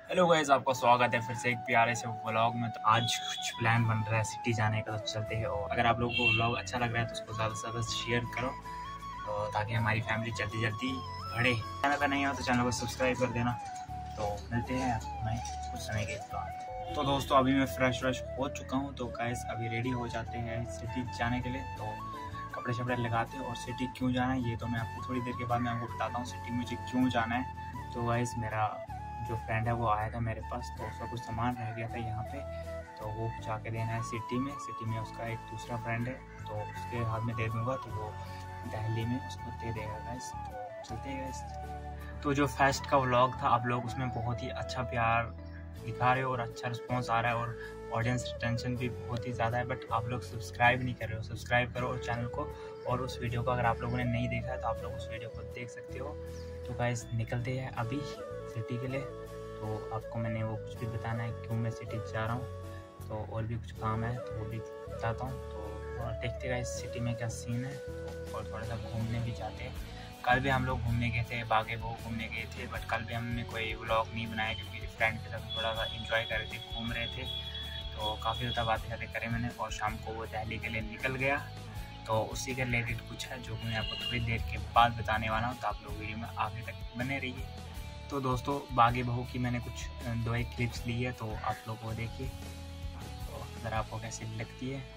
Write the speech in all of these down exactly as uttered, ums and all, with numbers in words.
Hello guys, आपका स्वागत है फिर से एक प्यारे से व्लॉग में। तो आज कुछ प्लान बन रहा है सिटी जाने का, तो चलते हैं। और अगर आप लोगों को व्लॉग अच्छा लग रहा है तो उसको ज़्यादा से ज़्यादा शेयर करो, तो ताकि हमारी फैमिली जल्दी जल्दी बढ़े। चैनल पर नहीं हो तो चैनल को सब्सक्राइब कर देना। तो मिलते हैं मैं कुछ समय के बाद। तो दोस्तों अभी मैं फ्रेश व्रेश हो चुका हूँ, तो गाइस अभी रेडी हो जाते हैं सिटी जाने के लिए। तो कपड़े शपड़े लगाते हैं और सिटी क्यों जाना है ये तो मैं आपको थोड़ी देर के बाद मैं आपको बताता हूँ सिटी मुझे क्यों जाना है। तो गाइस मेरा जो फ्रेंड है वो आया था मेरे पास, तो उसका कुछ सामान रह गया था यहाँ पे, तो वो जाके देना है सिटी में। सिटी में उसका एक दूसरा फ्रेंड है, तो उसके हाथ में दे दूँगा, तो वो दिल्ली में उसको दे देगा गाइस। तो चलते हैं गाइस। तो जो फेस्ट का व्लॉग था आप लोग उसमें बहुत ही अच्छा प्यार दिखा रहे हो और अच्छा रिस्पॉन्स आ रहा है और ऑडियंस रिटेंशन भी बहुत ही ज़्यादा है, बट आप लोग सब्सक्राइब नहीं कर रहे हो। सब्सक्राइब करो और चैनल को, और उस वीडियो को अगर आप लोगों ने नहीं देखा है तो आप लोग उस वीडियो को देख सकते हो। तो गाइस निकलते हैं अभी सिटी के लिए। तो आपको मैंने वो कुछ भी बताना है क्यों मैं सिटी जा रहा हूँ, तो और भी कुछ काम है तो वो भी बताता हूँ। तो और देखते हैं इस सिटी में क्या सीन है, तो और थोड़ा सा घूमने भी जाते हैं। कल भी हम लोग घूमने गए थे, बागे वो घूमने गए थे, बट कल भी हमने कोई व्लॉग नहीं बनाया क्योंकि फ्रेंड के साथ थोड़ा सा इंजॉय कर रहे थे, घूम रहे थे। तो काफ़ी ज़्यादा बातें शातें करें मैंने, और शाम को वो दिल्ली के लिए निकल गया। तो उसी के रिलेटेड कुछ है जो मैं आपको थोड़ी देर के बाद बताने वाला हूँ, तो आप लोग वीडियो में आगे तक बने रहिए। तो दोस्तों बागी बहू की मैंने कुछ दो एक क्लिप्स ली है, तो आप लोग वो देखिए, तो अगर आपको कैसी लगती है।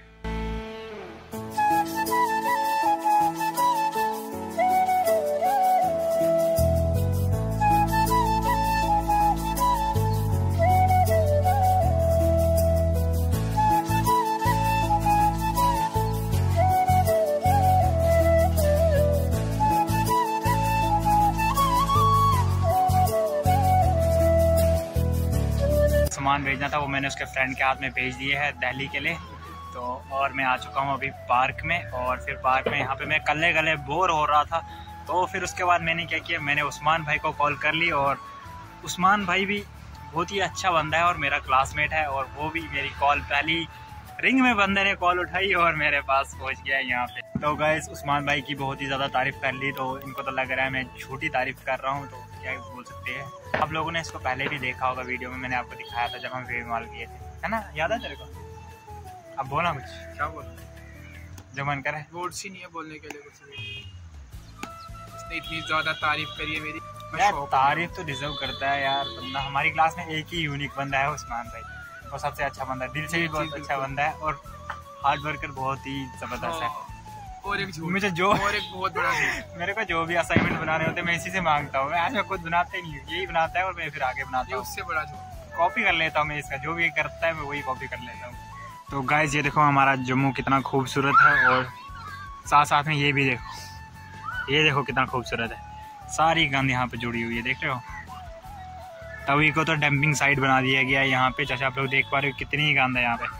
सामान भेजना था वो मैंने उसके फ्रेंड के हाथ में भेज दिए है दिल्ली के लिए। तो और मैं आ चुका हूँ अभी पार्क में, और फिर पार्क में यहाँ पे मैं कल्ले कल्ले बोर हो रहा था। तो फिर उसके बाद मैंने क्या किया, मैंने उस्मान भाई को कॉल कर ली, और उस्मान भाई भी बहुत ही अच्छा बंदा है और मेरा क्लासमेट है, और वो भी मेरी कॉल पहली रिंग में बंदे ने कॉल उठाई और मेरे पास पहुँच गया यहाँ पे। तो गाइस उस्मान भाई की बहुत ही ज़्यादा तारीफ़ कर ली, तो इनको तो लग रहा है मैं झूठी तारीफ़ कर रहा हूँ, तो क्या बोल सकते हैं। आप लोगों ने इसको पहले भी देखा होगा, वीडियो में मैंने आपको दिखाया था जब हम वेव मॉल किए थे, है ना, याद है तेरे को? अब बोला कुछ, क्या बोल जो मन करे। वर्ड्स ही नहीं है बोलने के लिए कुछ भी। इसने इतनी ज़्यादा तारीफ करी है मेरी, यार तारीफ तो डिजर्व करता है यार बंदा। हमारी क्लास में एक ही यूनिक बंदा है उस्मान भाई, और सबसे अच्छा बंदा है, दिल से भी बहुत अच्छा बंदा है, और हार्ड वर्कर बहुत ही जबरदस्त है। और एक मुझे जो और एक बहुत बड़ा मेरे को जो भी असाइनमेंट बनाने होते हैं मैं इसी से मांगता हूँ। मैं आज मैं खुद बनाते नहीं, यही बनाता है और मैं फिर आगे बनाता हूँ। उससे बड़ा झूठ कॉपी कर लेता हूँ मैं इसका, जो भी करता है मैं वही कॉपी कर लेता हूँ। तो गाइस ये देखो हमारा जम्मू कितना खूबसूरत है, और साथ साथ में ये भी देखो, ये देखो कितना खूबसूरत है। सारी गंद यहाँ पे जुड़ी हुई है, देख रहे हो। तभी को तो डंपिंग साइट बना दिया गया है यहाँ पे, जैसे आप लोग देख पा रहे हो कितनी गंद है यहाँ पे।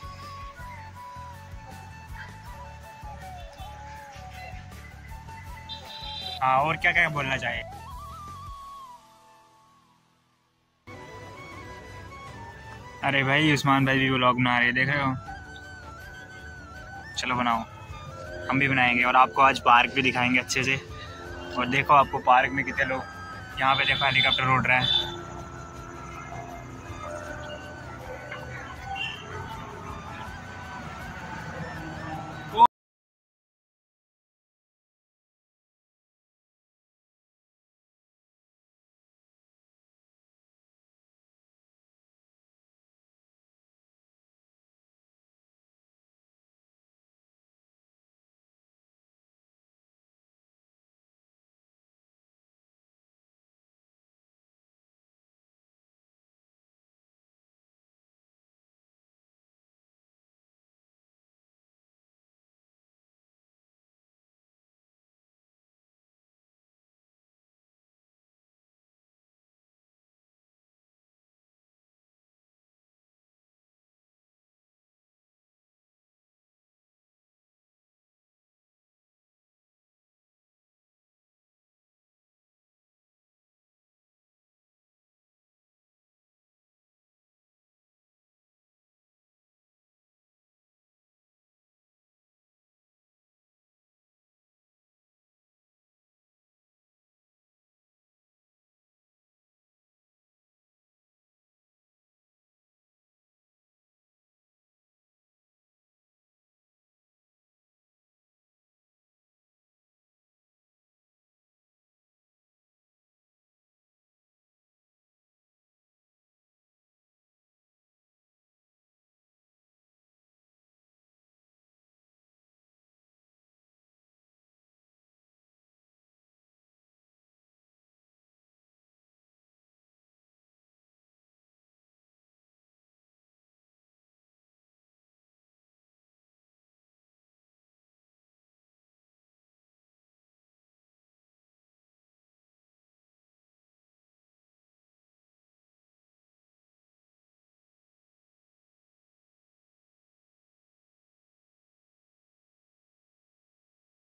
हाँ और क्या क्या बोलना चाहिए। अरे भाई उस्मान भाई भी व्लॉग बना रहे, देख रहे हो। चलो बनाओ, हम भी बनाएंगे, और आपको आज पार्क भी दिखाएंगे अच्छे से। और देखो आपको पार्क में कितने लोग, यहाँ पे देखो हेलीकॉप्टर उड़ रहा है।